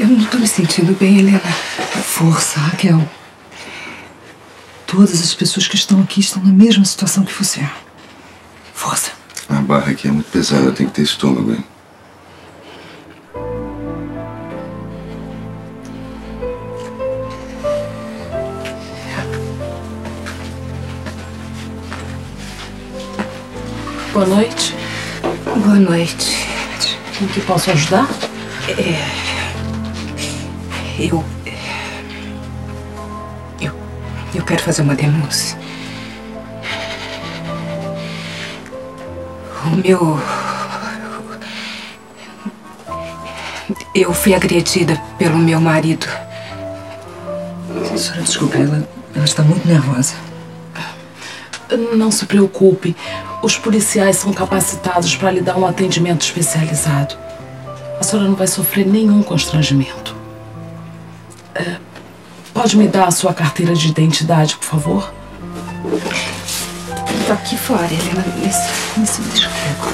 Eu não tô me sentindo bem, Helena. Força, Raquel. Todas as pessoas que estão aqui estão na mesma situação que você. Força. A barra aqui é muito pesada, eu tenho que ter estômago, hein? Boa noite. Boa noite. Em que posso ajudar? Eu quero fazer uma denúncia. Eu fui agredida pelo meu marido. Senhora, desculpe, ela está muito nervosa. Não se preocupe. Os policiais são capacitados para lhe dar um atendimento especializado. A senhora não vai sofrer nenhum constrangimento. Pode me dar a sua carteira de identidade, por favor? Tá aqui fora, Helena. Nesse deixa eu ver.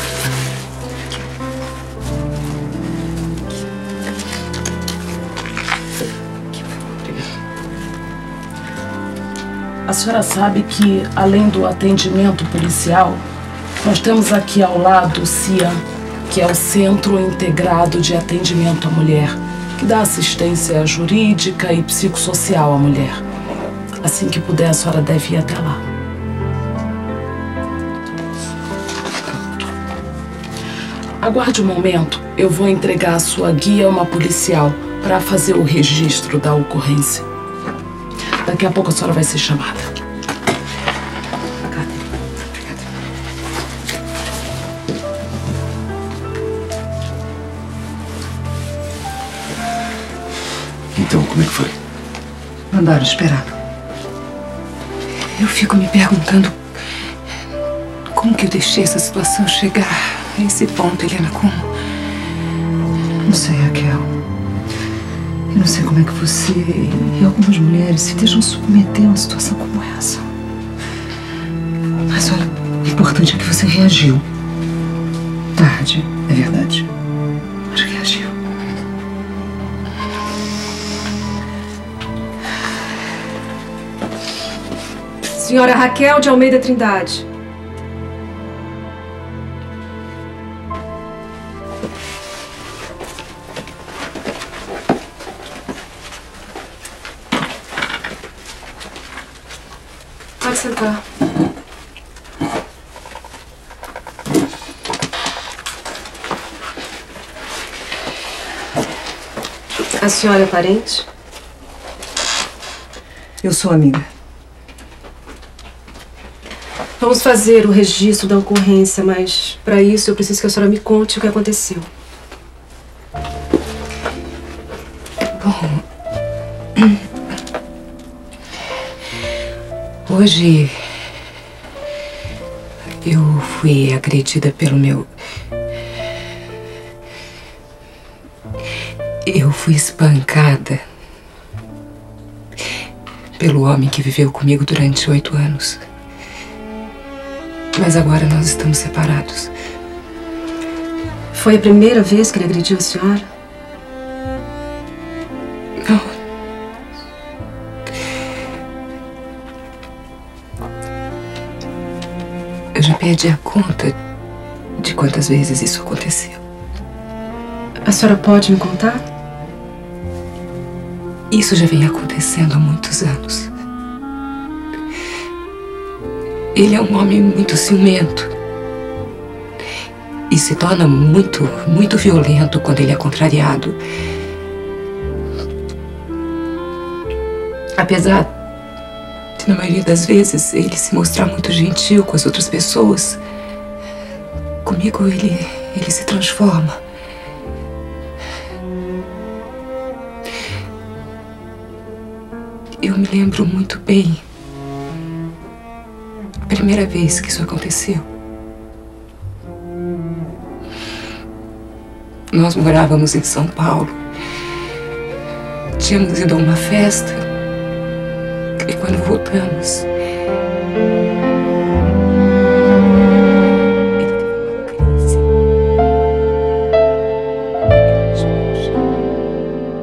A senhora sabe que, além do atendimento policial, nós temos aqui ao lado o CIAM, que é o Centro Integrado de Atendimento à Mulher, que dá assistência jurídica e psicossocial à mulher. Assim que puder, a senhora deve ir até lá. Aguarde um momento, eu vou entregar a sua guia a uma policial para fazer o registro da ocorrência. Daqui a pouco a senhora vai ser chamada. Então, como é que foi? Mandaram esperar. Eu fico me perguntando como que eu deixei essa situação chegar a esse ponto, Helena. Como? Não sei, Raquel. Eu não sei como é que você e algumas mulheres se deixam submeter a uma situação como essa. Mas olha, o importante é que você reagiu. Tarde, é verdade. Mas reagiu. Senhora Raquel de Almeida Trindade. Pode sentar. A senhora é parente? Eu sou amiga. Vamos fazer o registro da ocorrência, mas para isso eu preciso que a senhora me conte o que aconteceu. Bom, hoje eu fui agredida pelo meu... Eu fui espancada pelo homem que viveu comigo durante 8 anos. Mas agora nós estamos separados. Foi a primeira vez que ele agrediu a senhora? Não. Eu já perdi a conta de quantas vezes isso aconteceu. A senhora pode me contar? Isso já vem acontecendo há muitos anos. Ele é um homem muito ciumento e se torna muito violento quando ele é contrariado. Apesar de, na maioria das vezes, ele se mostrar muito gentil com as outras pessoas, comigo ele se transforma. Eu me lembro muito bem a primeira vez que isso aconteceu. Nós morávamos em São Paulo. Tínhamos ido a uma festa e quando voltamos, ele teve uma crise.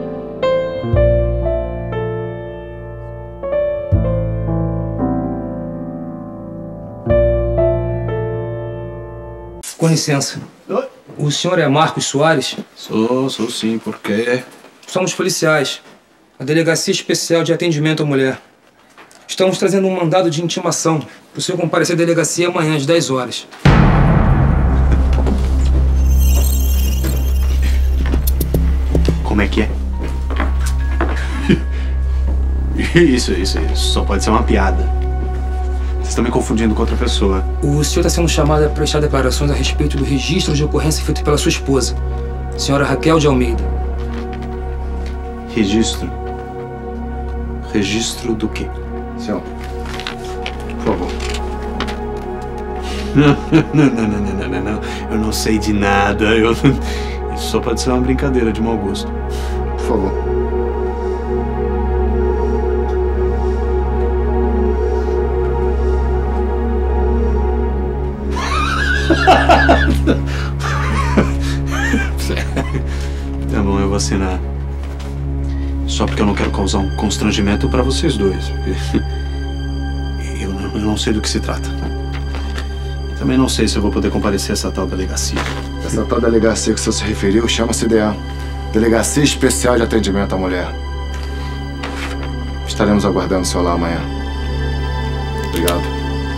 Com licença. Oi. O senhor é Marcos Soares? Sou sim. Por quê? Somos policiais. A Delegacia Especial de Atendimento à Mulher. Estamos trazendo um mandado de intimação para o senhor comparecer à delegacia amanhã às 10 horas. Como é que é? Isso só pode ser uma piada. Vocês estão me confundindo com outra pessoa. O senhor está sendo chamado a prestar declarações a respeito do registro de ocorrência feito pela sua esposa, senhora Raquel de Almeida. Registro? Registro do quê? Senhor, Por favor. Não. Eu não sei de nada. Isso só pode ser uma brincadeira de mau gosto. por favor. Tá bom, eu vou assinar. Só porque eu não quero causar um constrangimento pra vocês dois. Eu não sei do que se trata. E também não sei se eu vou poder comparecer a essa tal delegacia. Essa tal delegacia que o senhor se referiu chama-se DEA. Delegacia Especial de Atendimento à Mulher. Estaremos aguardando o senhor lá amanhã. Obrigado.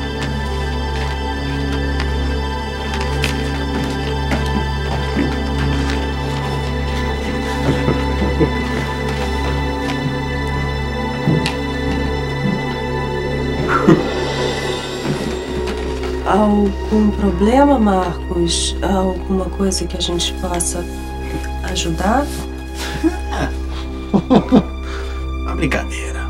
Algum problema, Marcos? Alguma coisa que a gente possa ajudar? Uma brincadeira.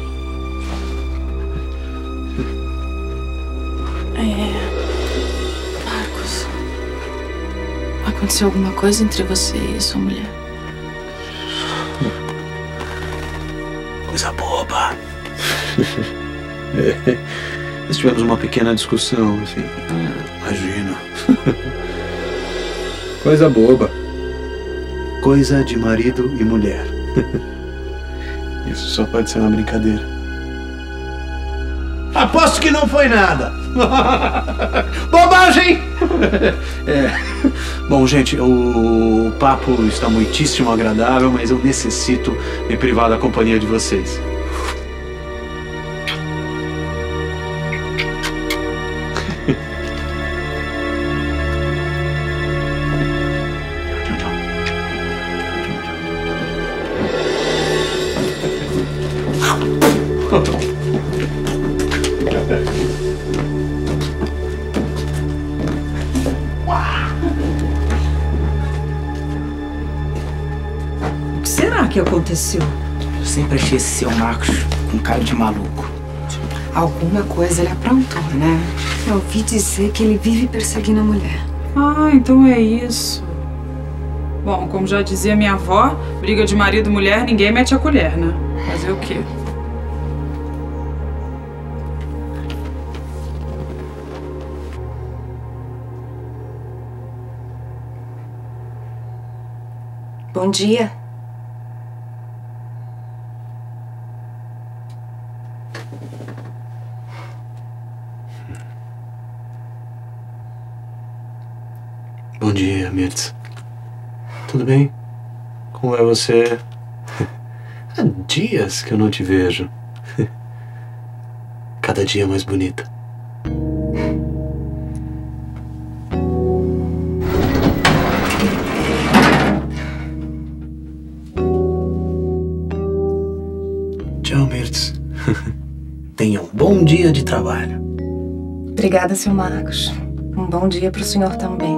Marcos, aconteceu alguma coisa entre você e sua mulher? Coisa boba. Nós tivemos uma pequena discussão, assim. Imagina. Coisa boba. Coisa de marido e mulher. Isso só pode ser uma brincadeira. Aposto que não foi nada. Bobagem! Bom, gente, o papo está muitíssimo agradável, mas eu necessito me privar da companhia de vocês. O que será que aconteceu? Eu sempre achei esse seu Marcos com cara de maluco. Alguma coisa ele aprontou, né? Eu ouvi dizer que ele vive perseguindo a mulher. Ah, então é isso. Bom, como já dizia minha avó, briga de marido e mulher, ninguém mete a colher, né? Fazer o quê? Bom dia. Bom dia, Mirtz. Tudo bem? Como é você? Há dias que eu não te vejo. Cada dia mais bonita. Tchau, Mirtz. Tenha um bom dia de trabalho. Obrigada, seu Marcos. Um bom dia para o senhor também.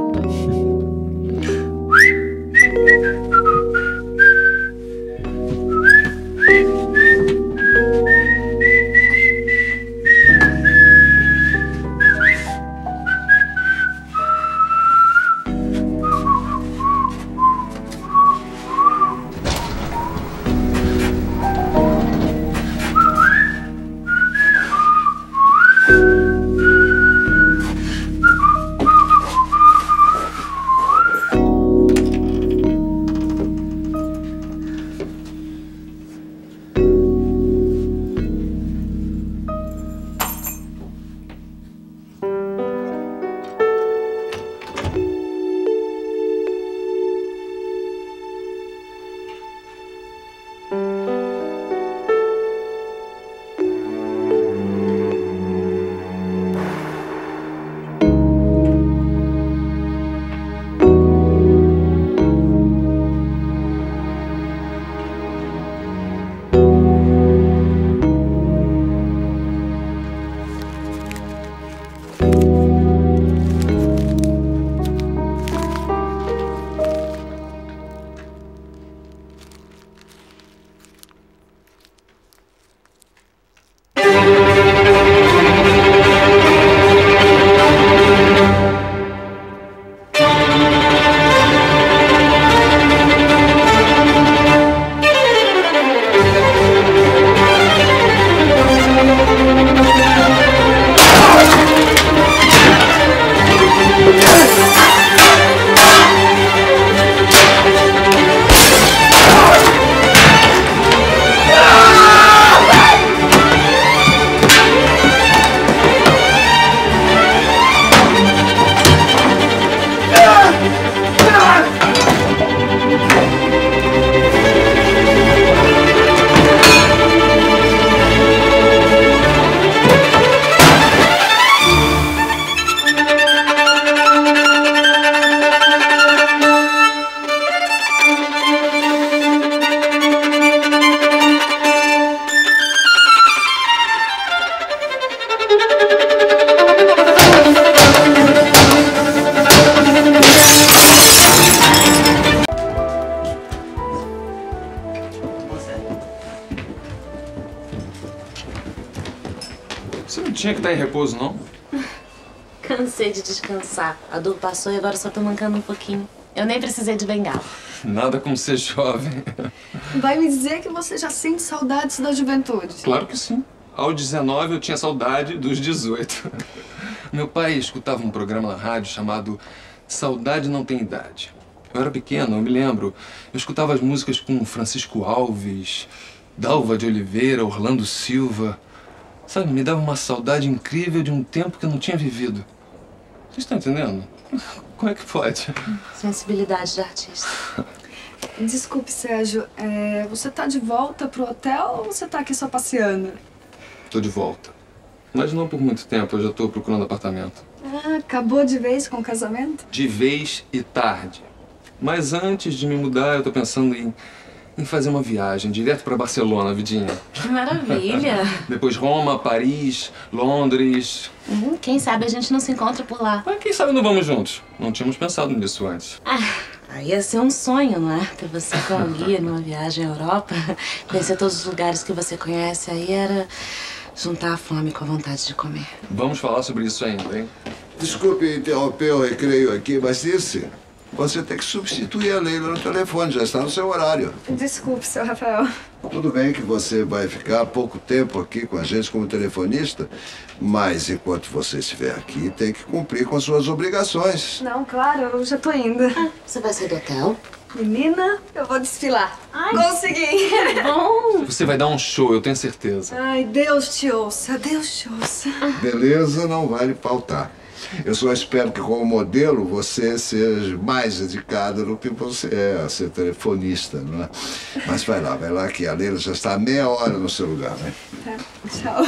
tinha que estar em repouso, não? Cansei de descansar. A dor passou e agora só tô mancando um pouquinho. Eu nem precisei de bengala. Nada como ser jovem. Vai me dizer que você já sente saudades da juventude? Claro que sim. Aos 19 eu tinha saudade dos 18. Meu pai escutava um programa na rádio chamado Saudade Não Tem Idade. Eu era pequeno, eu me lembro. Eu escutava as músicas com Francisco Alves, Dalva de Oliveira, Orlando Silva. Sabe, me dava uma saudade incrível de um tempo que eu não tinha vivido. Vocês estão entendendo? Como é que pode? Sensibilidade de artista. Desculpe, Sérgio. Você tá de volta pro hotel ou você tá aqui só passeando? Tô de volta. Mas não por muito tempo, eu já tô procurando apartamento. Ah, acabou de vez com o casamento? De vez e tarde. Mas antes de me mudar, eu tô pensando em fazer uma viagem direto pra Barcelona, vidinha. Que maravilha! Depois Roma, Paris, Londres. Quem sabe a gente não se encontra por lá. Mas quem sabe não vamos juntos. Não tínhamos pensado nisso antes. Aí ia ser um sonho, não é? Ter você como guia numa viagem à Europa. Conhecer todos os lugares que você conhece. Aí era juntar a fome com a vontade de comer. Vamos falar sobre isso ainda, hein? Desculpe interromper o recreio aqui, mas disse... Você tem que substituir a Leila no telefone, já está no seu horário. Desculpe, seu Rafael. Tudo bem que você vai ficar pouco tempo aqui com a gente como telefonista, mas enquanto você estiver aqui, tem que cumprir com as suas obrigações. Não, claro, eu já tô indo. Você vai sair do hotel? Menina, eu vou desfilar. Consegui! Bom! Você vai dar um show, eu tenho certeza. Ai, Deus te ouça, Deus te ouça. Beleza, não vai lhe faltar. Eu só espero que, como modelo, você seja mais dedicada do que você é a ser telefonista, não é? Mas vai lá, que a Leila já está há meia hora no seu lugar, né? Tá, tchau.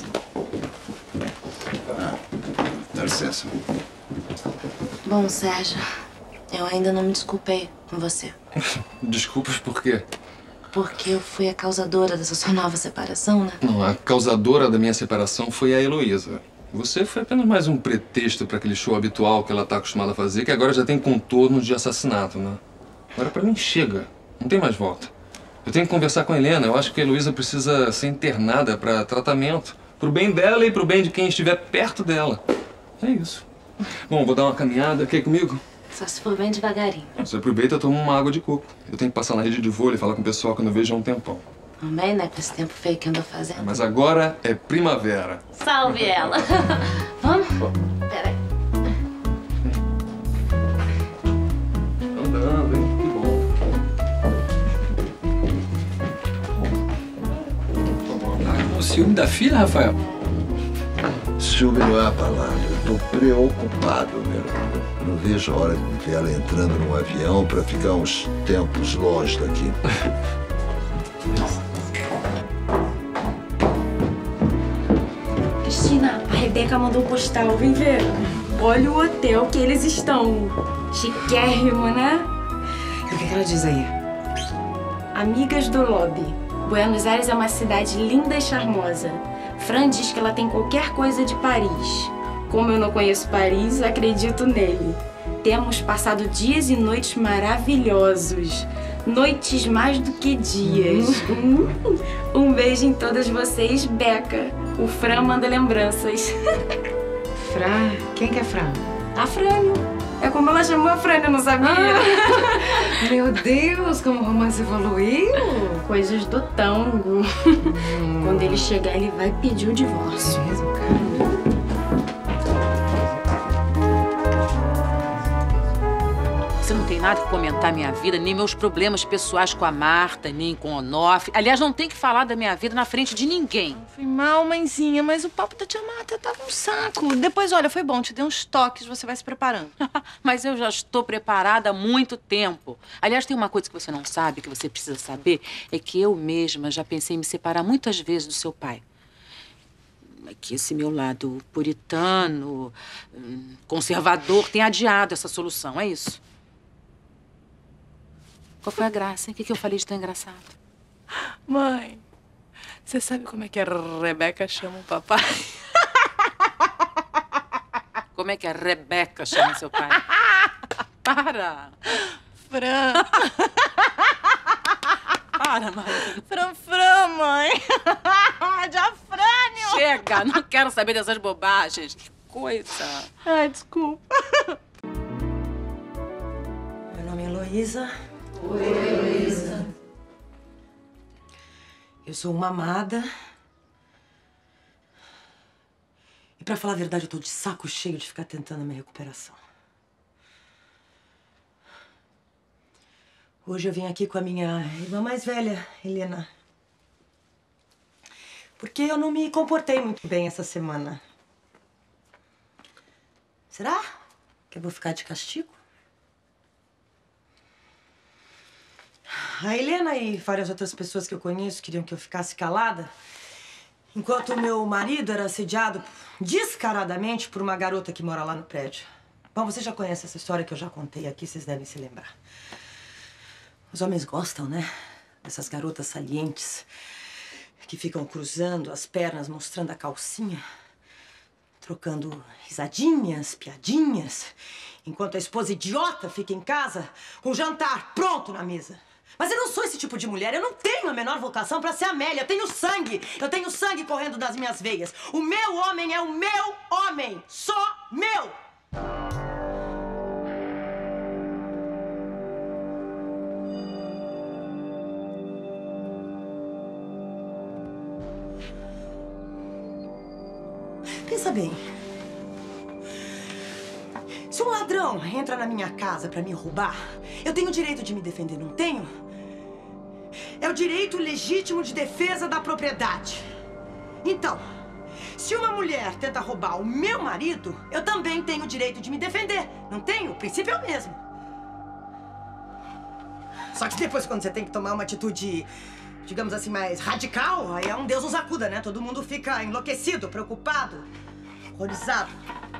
Dá licença. Bom, Sérgio, eu ainda não me desculpei com você. Desculpas por quê? Porque eu fui a causadora dessa sua nova separação, né? Não, a causadora da minha separação foi a Heloísa. Você foi apenas mais um pretexto para aquele show habitual que ela tá acostumada a fazer, que agora já tem contornos de assassinato, né? Agora pra mim chega, não tem mais volta. Eu tenho que conversar com a Helena, eu acho que a Heloísa precisa ser internada para tratamento. Pro bem dela e pro bem de quem estiver perto dela. É isso. Bom, vou dar uma caminhada, quer ir comigo? Só se for bem devagarinho. Você aproveita e toma uma água de coco. Eu tenho que passar na rede de vôlei e falar com o pessoal que eu não vejo há um tempão. Também, né? Com esse tempo feio que andou fazendo. Mas agora é primavera. Salve ela! Vamos? Peraí. Andando, hein? Que bom. Tá com ciúme da filha, Rafael? Ciúme não é a palavra. Eu tô preocupado, meu. Eu não vejo a hora de ver ela entrando num avião pra ficar uns tempos longe daqui. Cristina, a Rebeca mandou postal, vem ver. Olha o hotel que eles estão. Chiquérrimo, né? E o que ela diz aí? Amigas do lobby. Buenos Aires é uma cidade linda e charmosa. Fran diz que ela tem qualquer coisa de Paris. Como eu não conheço Paris, acredito nele. Temos passado dias e noites maravilhosos. Noites mais do que dias. Um beijo em todas vocês, Beca. O Fran manda lembranças. Fran? Quem que é Fran? A Frânio. É como ela chamou a Frânio, não sabia? Meu Deus, como o romance evoluiu. Coisas do tango. Quando ele chegar, ele vai pedir o divórcio. Mesmo, cara. Você não tem nada que comentar minha vida, nem meus problemas pessoais com a Marta, nem com o Onofre. Aliás, não tem que falar da minha vida na frente de ninguém. Foi mal, mãezinha, mas o papo da tia Marta tava um saco. Depois, olha, foi bom, te dei uns toques, você vai se preparando. Mas eu já estou preparada há muito tempo. Aliás, tem uma coisa que você não sabe, que você precisa saber, é que eu mesma já pensei em me separar muitas vezes do seu pai. Que esse meu lado puritano, conservador, tem adiado essa solução, é isso? Qual foi a graça? O que eu falei de tão engraçado? Mãe, você sabe como é que a Rebeca chama o papai? Como é que a Rebeca chama seu pai? Para! Fran. Para, mãe. Fran, mãe. De Afrânio. chega! Não quero saber dessas bobagens. Que coisa. Ai, desculpa. Meu nome é Heloísa. Oi, Heloísa. Eu sou uma amada. E pra falar a verdade, eu tô de saco cheio de ficar tentando a minha recuperação. Hoje eu vim aqui com a minha irmã mais velha, Helena. Porque eu não me comportei muito bem essa semana. Será que eu vou ficar de castigo? A Helena e várias outras pessoas que eu conheço queriam que eu ficasse calada, enquanto o meu marido era assediado descaradamente por uma garota que mora lá no prédio. Bom, você já conhece essa história que eu já contei aqui, vocês devem se lembrar. Os homens gostam, né? Dessas garotas salientes que ficam cruzando as pernas, mostrando a calcinha, trocando risadinhas, piadinhas, enquanto a esposa idiota fica em casa com o jantar pronto na mesa. Mas eu não sou esse tipo de mulher, eu não tenho a menor vocação pra ser Amélia, eu tenho sangue correndo das minhas veias. O meu homem é o meu homem, só meu! Pensa bem. Se um ladrão entra na minha casa pra me roubar, eu tenho o direito de me defender, não tenho? É o direito legítimo de defesa da propriedade. Então, se uma mulher tenta roubar o meu marido, eu também tenho o direito de me defender, não tenho? O princípio é o mesmo. Só que depois, quando você tem que tomar uma atitude, digamos assim, mais radical, aí é um Deus nos acuda, né? Todo mundo fica enlouquecido, preocupado, horrorizado.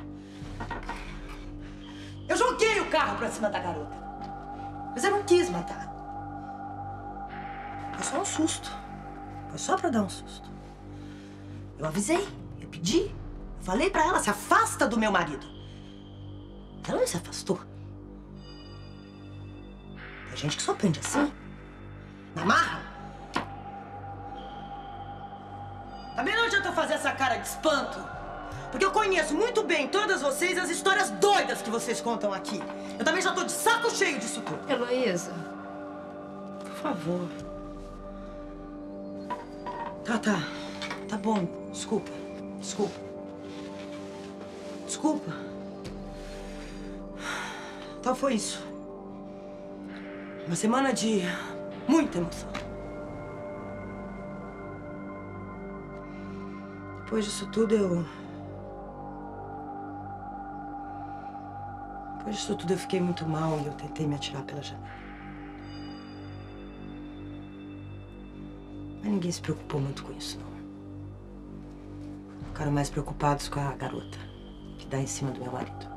Eu joguei o carro pra cima da garota. Mas eu não quis matar. Foi só um susto. Foi só pra dar um susto. Eu avisei, eu pedi, eu falei pra ela, se afasta do meu marido. Ela não se afastou. Tem gente que só aprende assim. Na marra. Também não adianta eu fazer essa cara de espanto. Porque eu conheço muito bem, todas vocês, as histórias doidas que vocês contam aqui. Eu também já tô de saco cheio disso tudo. Heloísa. Por favor. Tá bom. Desculpa. Então foi isso. Uma semana de muita emoção. Depois disso tudo, eu fiquei muito mal e eu tentei me atirar pela janela. Mas ninguém se preocupou muito com isso, não. Ficaram mais preocupados com a garota que dá em cima do meu marido.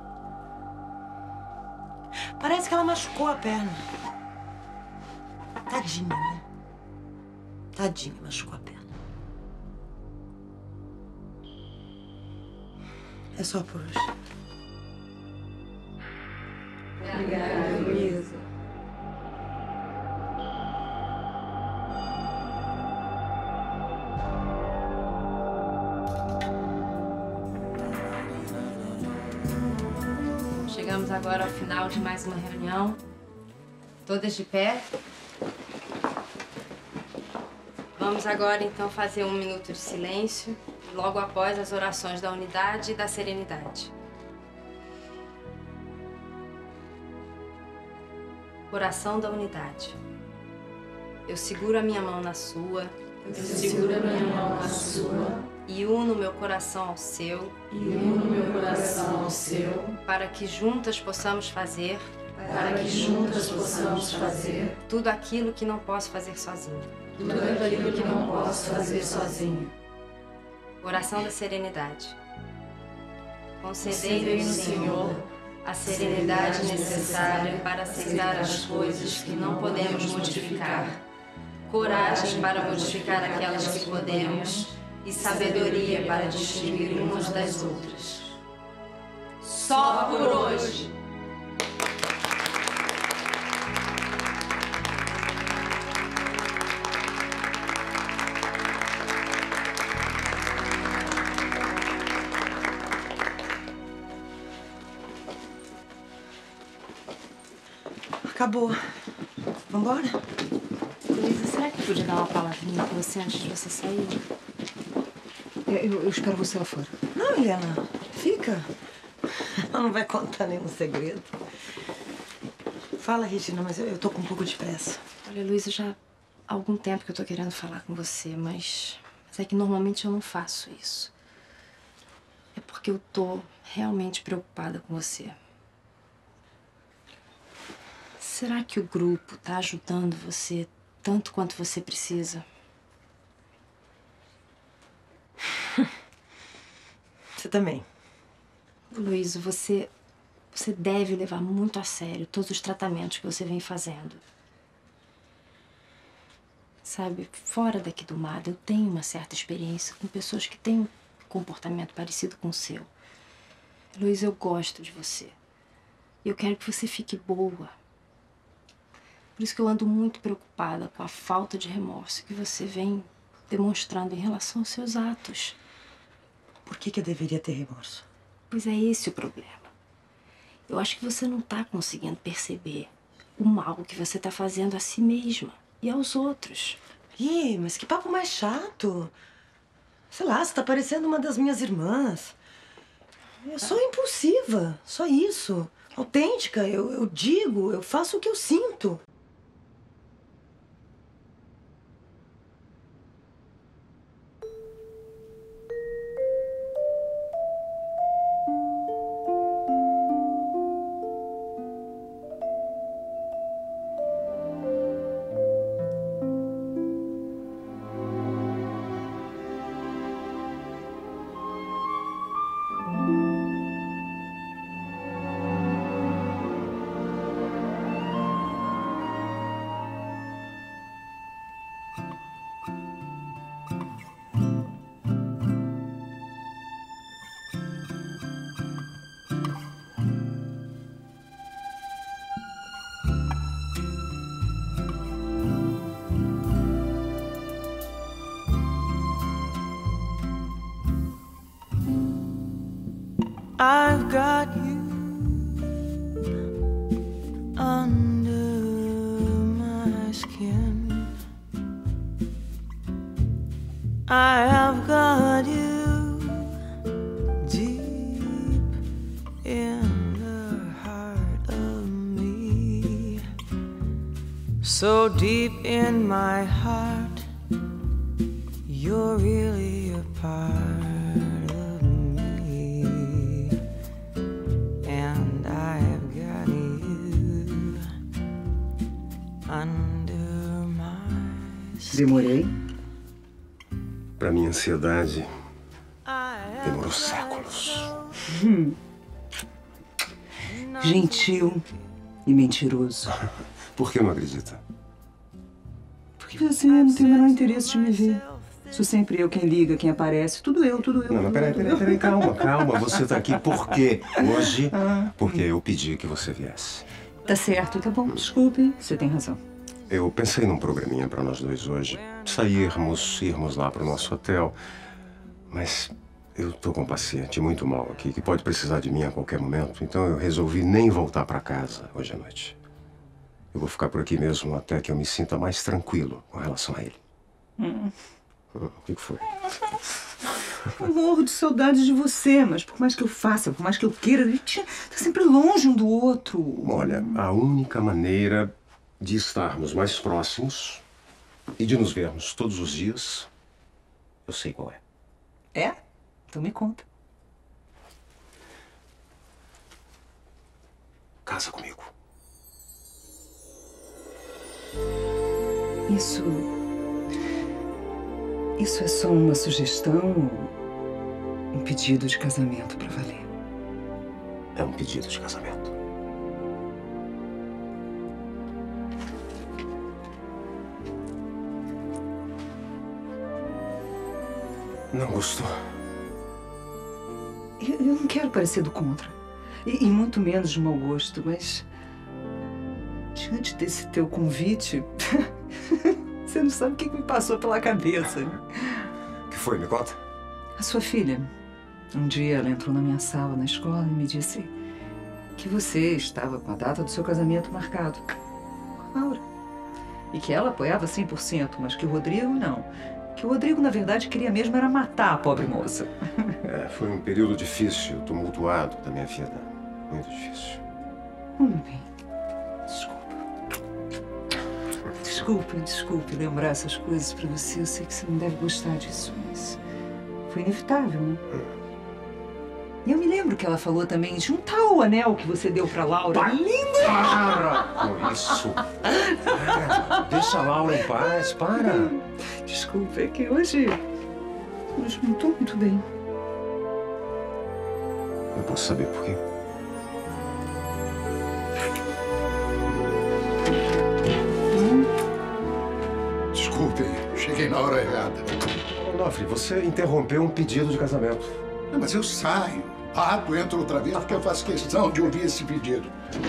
Parece que ela machucou a perna. Tadinha, né? Tadinha, machucou a perna. É só por hoje. Obrigada, Heloísa. Chegamos agora ao final de mais uma reunião. Todas de pé. Vamos agora, então, fazer um minuto de silêncio, logo após as orações da unidade e da serenidade. Oração da unidade. Eu seguro a minha mão na sua. Eu seguro a minha mão na sua. E uno meu coração ao seu. E uno meu coração ao seu. Para que juntas possamos fazer. Para que juntas possamos fazer. Tudo aquilo que não posso fazer sozinho. Tudo aquilo que não posso fazer sozinho. Oração da serenidade. Concedei-nos, Senhor, a serenidade necessária para aceitar as coisas que não podemos modificar, coragem para modificar aquelas que podemos e sabedoria para distinguir umas das outras. Só por hoje! acabou. Vambora? Luísa, será que eu podia dar uma palavrinha com você antes de você sair? Eu espero você lá fora. Não, Helena. Fica. Ela não vai contar nenhum segredo. Fala, Regina, mas eu tô com um pouco de pressa. Olha, Luísa, já há algum tempo que eu tô querendo falar com você, mas é que normalmente eu não faço isso. É porque eu tô realmente preocupada com você. Será que o grupo tá ajudando você tanto quanto você precisa? Você também. Luísa, você deve levar muito a sério todos os tratamentos que você vem fazendo. Sabe, fora daqui do mar, eu tenho uma certa experiência com pessoas que têm um comportamento parecido com o seu. Luísa, eu gosto de você. Eu quero que você fique boa. Por isso que eu ando muito preocupada com a falta de remorso que você vem demonstrando em relação aos seus atos. Por que eu deveria ter remorso? Pois é esse o problema. Eu acho que você não tá conseguindo perceber o mal que você tá fazendo a si mesma e aos outros. Ih, mas que papo mais chato. Sei lá, você tá parecendo uma das minhas irmãs. Eu sou impulsiva, só isso. Autêntica, eu digo, eu faço o que eu sinto. I've got you under my skin. I have got you deep in the heart of me. So deep in my heart, you're really a part. Demorei? Pra minha ansiedade, demorou séculos. Gentil e mentiroso. Por que não acredita? Porque você não tem o menor interesse de me ver. Sou sempre eu quem liga, quem aparece. Tudo eu. Não, mas peraí, calma. Você tá aqui por quê? Hoje, porque eu pedi que você viesse. Tá certo, tá bom. Desculpe, você tem razão. Eu pensei num programinha pra nós dois hoje. Irmos lá pro nosso hotel. Mas eu tô com um paciente muito mal aqui, que pode precisar de mim a qualquer momento. Então eu resolvi nem voltar pra casa hoje à noite. Eu vou ficar por aqui mesmo até que eu me sinta mais tranquilo com relação a ele. O que foi? Eu morro de saudade de você, mas por mais que eu faça, por mais que eu queira, a gente tá sempre longe um do outro. Olha, a única maneira de estarmos mais próximos e de nos vermos todos os dias, eu sei qual é. É? Então me conta. Casa comigo. Isso é só uma sugestão ou um pedido de casamento pra valer? É um pedido de casamento. Não gostou? Eu não quero parecer do contra. E muito menos de mau gosto, mas... diante desse teu convite... você não sabe o que me passou pela cabeça. O que foi? Me conta. A sua filha. Um dia ela entrou na minha sala na escola e me disse que você estava com a data do seu casamento marcado. Laura. E que ela apoiava 100%, mas que o Rodrigo não. Que o Rodrigo, na verdade, queria mesmo era matar a pobre moça. Foi um período difícil, tumultuado da minha vida. Muito difícil. Meu bem, desculpe lembrar essas coisas pra você. Eu sei que você não deve gostar disso, mas foi inevitável, né? E eu me lembro que ela falou também de um tal anel que você deu pra Laura. Linda! Para com isso! Para! Deixa a Laura em paz, para! Desculpa, é que hoje não tô muito bem. Eu posso saber por quê? Desculpe, cheguei na hora errada. Onofre, você interrompeu um pedido de casamento. Não, mas eu saio, bato, entro outra vez porque eu faço questão de ouvir esse pedido.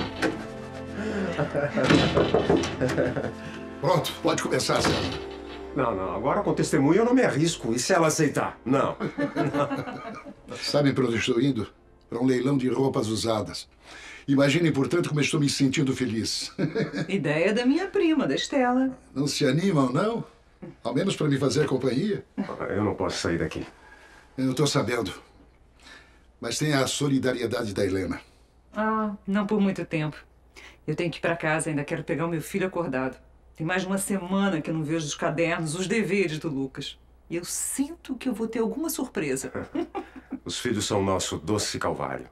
Pronto, pode começar, César. Não, agora com testemunha eu não me arrisco. E se ela aceitar? Não. Sabe para onde estou indo? Para um leilão de roupas usadas. Imaginem, portanto, como eu estou me sentindo feliz. Ideia da minha prima, da Estela. Não se animam, não? Ao menos para me fazer companhia? Eu não posso sair daqui. Eu estou sabendo. Mas tem a solidariedade da Helena. Ah, não por muito tempo. Eu tenho que ir para casa, ainda quero pegar o meu filho acordado. Tem mais de uma semana que eu não vejo os cadernos, os deveres do Lucas. E eu sinto que eu vou ter alguma surpresa. Os filhos são nosso doce calvário.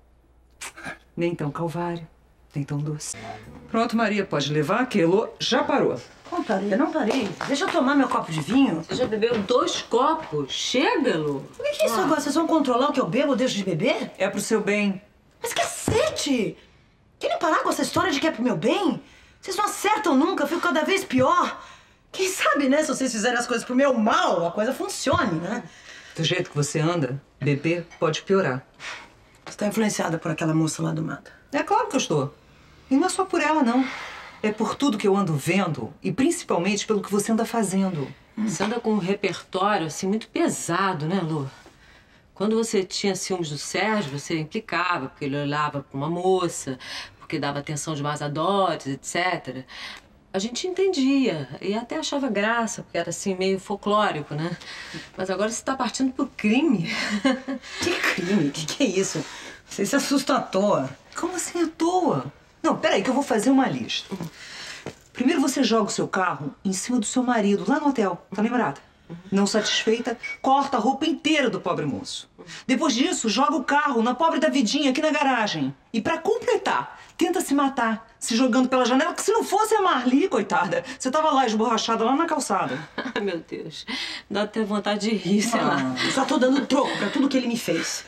Nem tão calvário, nem tão doce. Pronto, Maria, pode levar, que Elô já parou. Não parei, não parei. Deixa eu tomar meu copo de vinho. Você já bebeu 2 copos? Chega, Lu. O que é isso agora? Vocês vão controlar o que eu bebo ou deixo de beber? É pro seu bem. Mas cacete! Querem parar com essa história de que é pro meu bem? Vocês não acertam nunca, eu fico cada vez pior. Quem sabe, né, se vocês fizerem as coisas pro meu mal, a coisa funcione, né? Do jeito que você anda, beber pode piorar. Você tá influenciada por aquela moça lá do mato? É claro que eu estou. E não é só por ela, não. É por tudo que eu ando vendo e principalmente pelo que você anda fazendo. Você anda com um repertório, assim, muito pesado, né, Lu? Quando você tinha ciúmes do Sérgio, você implicava, porque ele olhava pra uma moça, porque dava atenção demais a dotes, etc. A gente entendia e até achava graça, porque era, assim, meio folclórico, né? Mas agora você tá partindo pro crime. Que crime? Que é isso? Você se assusta à toa. Como assim à toa? Não, peraí que eu vou fazer uma lista. Primeiro você joga o seu carro em cima do seu marido, lá no hotel, tá lembrada? Não satisfeita, corta a roupa inteira do pobre moço. Depois disso, joga o carro na pobre Davidinha aqui na garagem. E pra completar, tenta se matar, se jogando pela janela, que se não fosse a Marli, coitada, você tava lá esborrachada lá na calçada. Ai, meu Deus. Dá até vontade de rir, sei lá. Só tô dando troco pra tudo que ele me fez.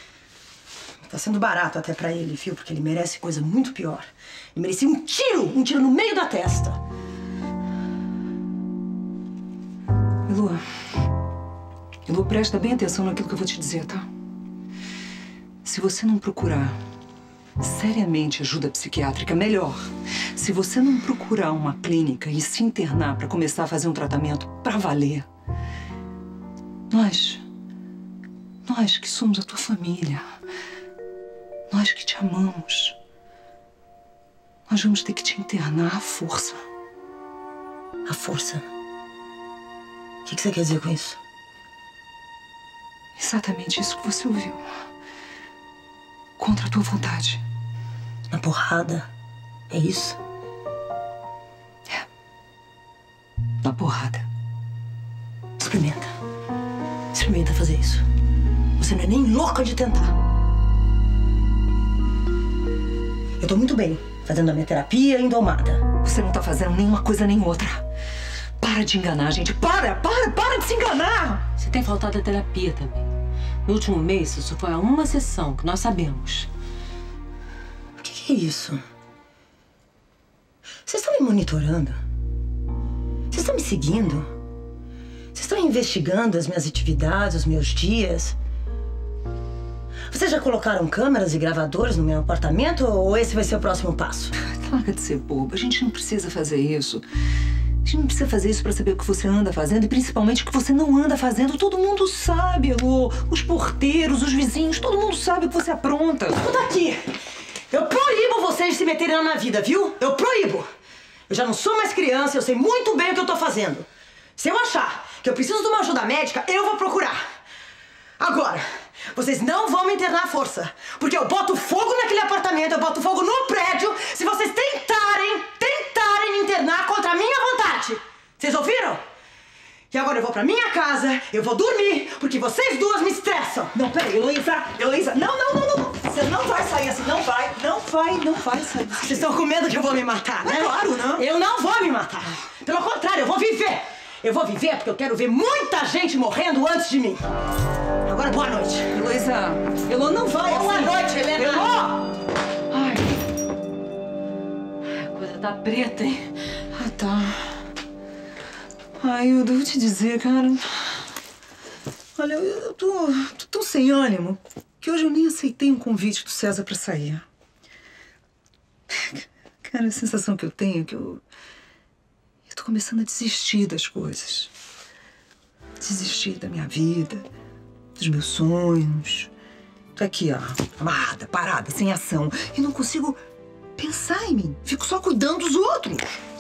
Tá sendo barato até pra ele, viu? Porque ele merece coisa muito pior. Ele merecia um tiro no meio da testa. Elô, presta bem atenção naquilo que eu vou te dizer, tá? Se você não procurar seriamente ajuda psiquiátrica, melhor. Se você não procurar uma clínica e se internar pra começar a fazer um tratamento pra valer, nós que somos a tua família, nós que te amamos, nós vamos ter que te internar à força. À força? O que você quer dizer com isso? Exatamente isso que você ouviu. Contra a tua vontade. Na porrada? É isso? É. Na porrada. Experimenta. Experimenta fazer isso. Você não é nem louca de tentar. Eu tô muito bem fazendo a minha terapia indomada. Você não tá fazendo nenhuma coisa nem outra. Para de enganar, gente. Para de se enganar! Você tem faltado a terapia também. No último mês, isso foi a uma sessão, que nós sabemos. O que é isso? Vocês estão me monitorando? Vocês estão me seguindo? Vocês estão investigando as minhas atividades, os meus dias? Vocês já colocaram câmeras e gravadores no meu apartamento ou esse vai ser o próximo passo? Larga de ser boba. A gente não precisa fazer isso. A gente não precisa fazer isso pra saber o que você anda fazendo e principalmente o que você não anda fazendo. Todo mundo sabe, Elô. Os porteiros, os vizinhos, todo mundo sabe o que você apronta. Escuta aqui. Eu proíbo vocês de se meterem na minha vida, viu? Eu proíbo. Eu já não sou mais criança, eu sei muito bem o que eu tô fazendo. Se eu achar que eu preciso de uma ajuda médica, eu vou procurar. Agora, vocês não vão me internar à força, porque eu boto fogo naquele apartamento, eu boto fogo no prédio, se vocês tentarem me internar contra a minha vontade. Vocês ouviram? E agora eu vou pra minha casa, eu vou dormir, porque vocês duas me estressam. Não, peraí, Heloísa, não. Você não vai sair assim, não vai sair. Vocês estão com medo que eu vou me matar, né? Claro, não. Eu não vou me matar. Pelo contrário, eu vou viver. Eu vou viver porque eu quero ver muita gente morrendo antes de mim. Agora, boa noite. Heloísa, Elô não vai assim. Boa noite, Helena. Elô! Ai, a coisa tá preta, hein? Ah, tá. Ai, eu devo te dizer, cara... Olha, eu tô tão sem ânimo que hoje eu nem aceitei um convite do César pra sair. Cara, a sensação que eu tenho é que eu tô começando a desistir das coisas. Desistir da minha vida, dos meus sonhos. Tô aqui, ó, amarrada, parada, sem ação. E não consigo pensar em mim. Fico só cuidando dos outros.